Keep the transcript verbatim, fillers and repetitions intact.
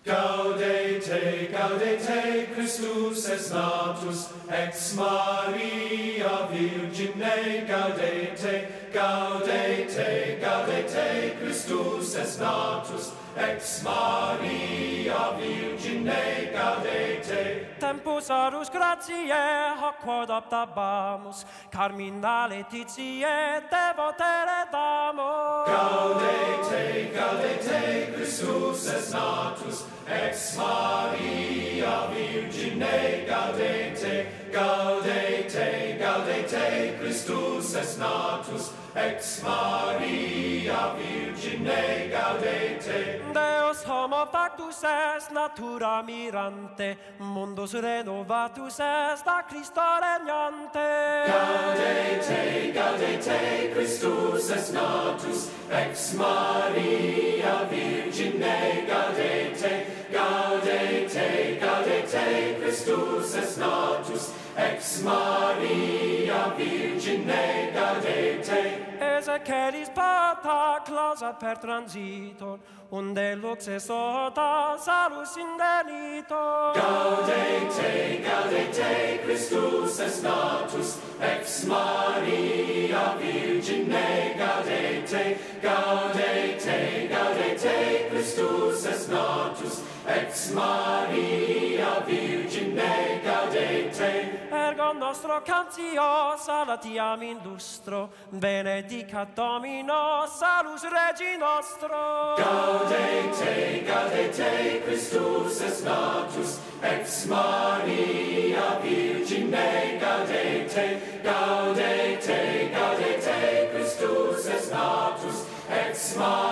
Gaudete, gaudete, Christus es natus, ex Maria Virgine, gaudete, gaudete, gaudete, Christus es natus, ex Maria Virgine, gaudete. Tempus arus gratiae, hoc quod optabamus, carmina laetitiae, devotere damus. Gaudete, gaudete, Christus es natus, ex Maria Virgine, gaudete, gaudete, gaudete, Christus es natus, ex Maria Virgine, gaudete. Deus homo factus est, natura mirante, mundus renovatus est, a Christo regnante. Gaudete, gaudete, Christus es natus, ex Maria Virgine, gaudete, gaudete, gaudete, Christus es natus, ex Maria Virgine, gaudete. Ezechelis pata clausa per transitor, unde lux est ota salus indenitor. Gaudete, gaudete, Christus es natus, ex Maria Virgine, gaudete, gaudete, gaudete, Christus es natus, ex Maria Virgine, gaudete. Ergo nostro cantio salatiam in lustro, benedicat Domino salus Regi nostro. Gaudete, gaudete, Christus es natus, ex Maria Virgine, gaudete, gaudete, gaudete, Christus es natus, ex Maria